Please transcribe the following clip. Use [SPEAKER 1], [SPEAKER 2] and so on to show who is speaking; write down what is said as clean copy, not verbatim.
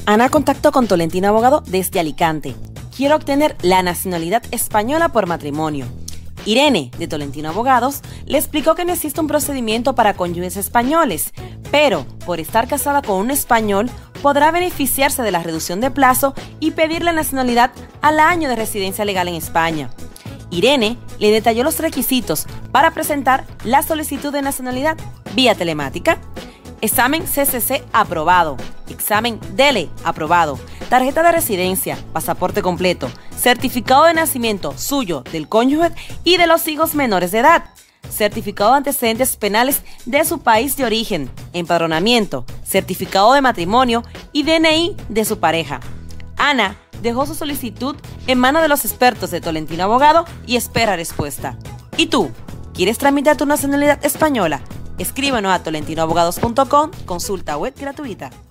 [SPEAKER 1] Ana contactó con Tolentino Abogado desde Alicante. Quiere obtener la nacionalidad española por matrimonio. Irene, de Tolentino Abogados, le explicó que no existe un procedimiento para cónyuges españoles, pero por estar casada con un español podrá beneficiarse de la reducción de plazo y pedir la nacionalidad al año de residencia legal en España. Irene le detalló los requisitos para presentar la solicitud de nacionalidad vía telemática: examen CCC aprobado, examen DELE aprobado, tarjeta de residencia, pasaporte completo, certificado de nacimiento suyo, del cónyuge y de los hijos menores de edad, certificado de antecedentes penales de su país de origen, empadronamiento, certificado de matrimonio y DNI de su pareja. Ana dejó su solicitud en manos de los expertos de Tolentino Abogado y espera respuesta. ¿Y tú? ¿Quieres tramitar tu nacionalidad española? Escríbanos a tolentinoabogados.com, consulta web gratuita.